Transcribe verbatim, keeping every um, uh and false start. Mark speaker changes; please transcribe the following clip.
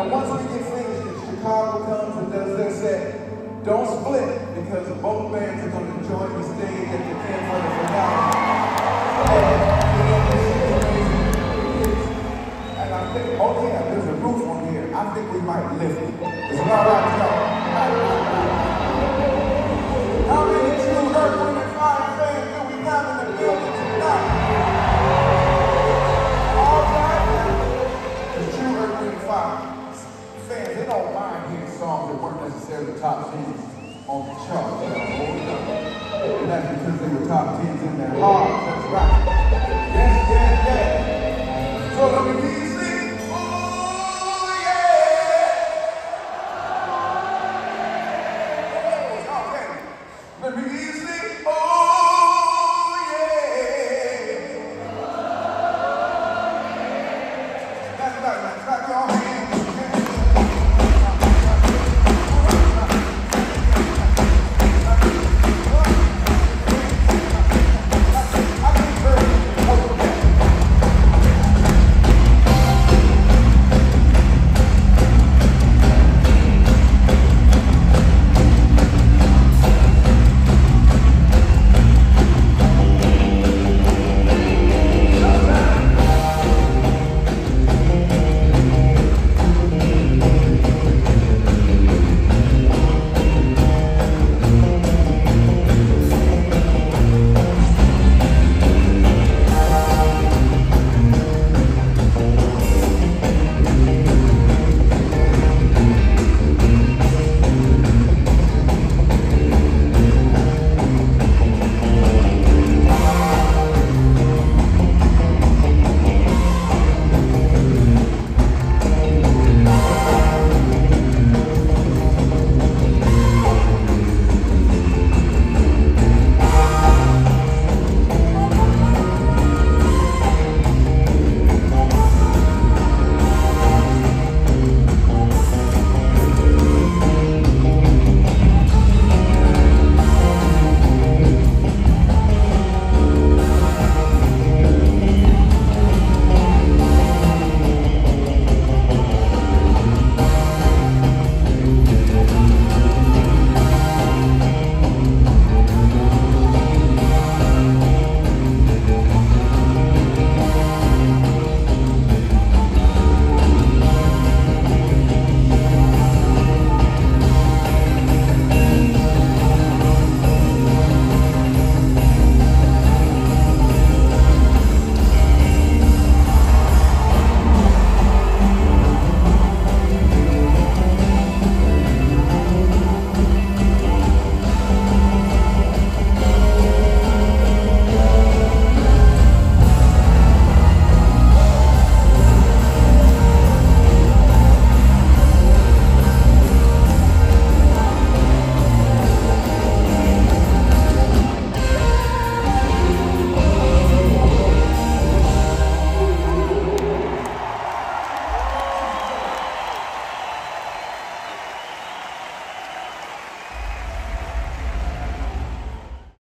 Speaker 1: Now, once we get finished, if Chicago comes and does their set, don't split, because both bands are going to join the stage at the end for the finale. And, you know, this is amazing. And I think, oh yeah, there's a roof on here. I think we might lift it. Is it all right, y'all? How many true Earth, Wind and Fire fans do we have in the building tonight? All right, the true Earth, Wind and Fire fans, they don't mind hearing songs that weren't necessarily top tens on the chart. And that's because they were top tens in their hearts. That's right. Yes, yes, yes. So let me